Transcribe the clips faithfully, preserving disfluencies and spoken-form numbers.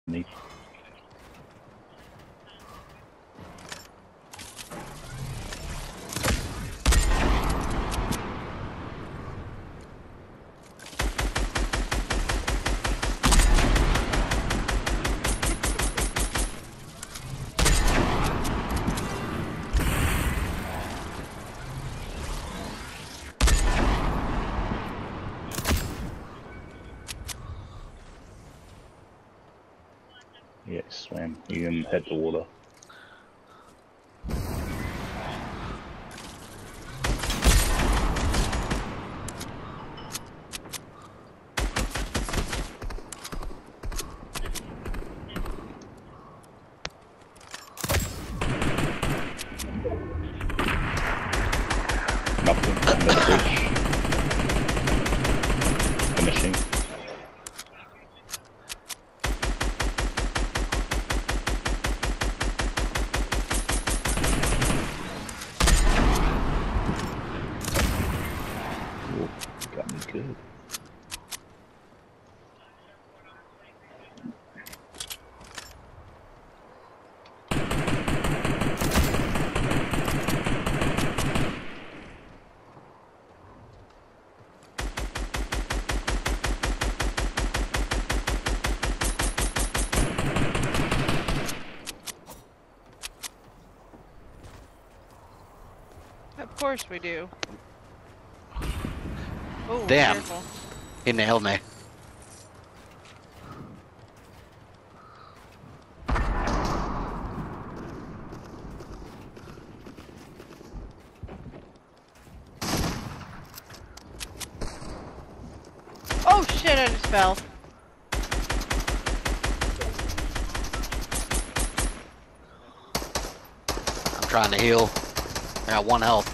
Neat. Yeah, swim. You can hit the water. Nothing under the bridge. Finishing. Ooh, got me good. Of course we do. Oh, damn. Careful. He nailed me. Oh shit, I just fell. I'm trying to heal. I got one health.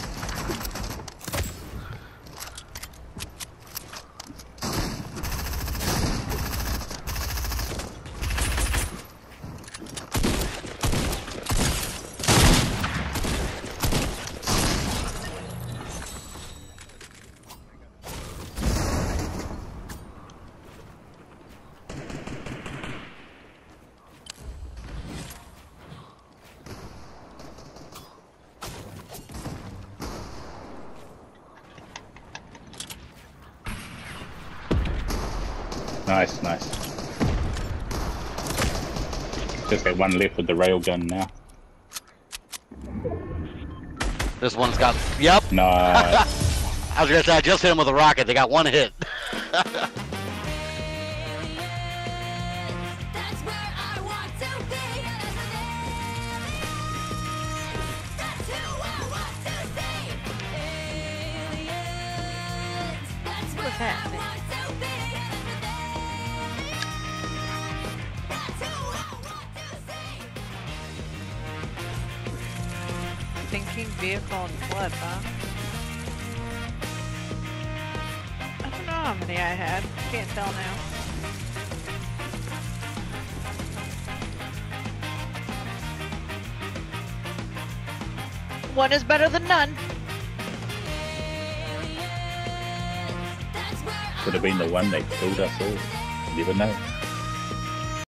Nice, nice. Just got one left with the railgun now. This one's got. Yep. Nice. I was gonna say I just hit him with a rocket. They got one hit. What's happening? Sinking vehicle and flood, huh? I don't know how many I had. Can't tell now. One is better than none. Could have been the one that killed us all. You never know.